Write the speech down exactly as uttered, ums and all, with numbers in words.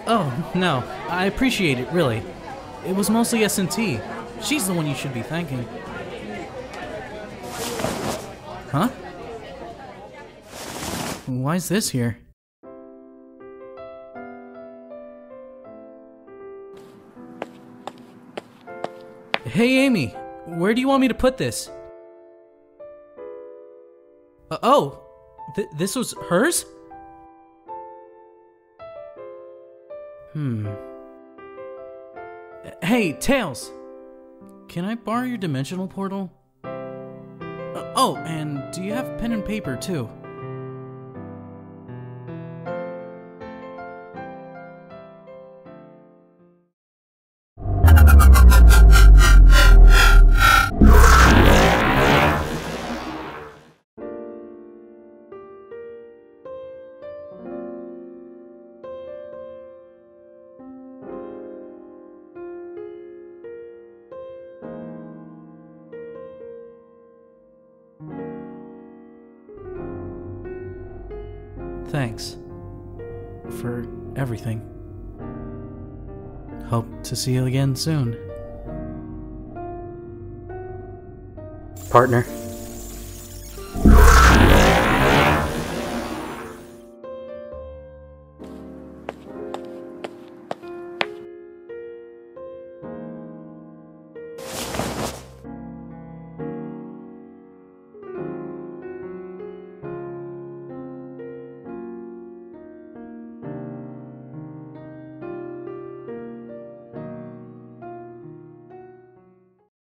Oh, no. I appreciate it, really. It was mostly S N T. She's the one you should be thanking. Huh? Why's this here? Hey, Amy. Where do you want me to put this? Uh, oh! Th this was hers? Hmm. Hey, Tails! Can I borrow your dimensional portal? Uh, oh, and do you have pen and paper, too? Thanks for everything. Hope to see you again soon. Partner.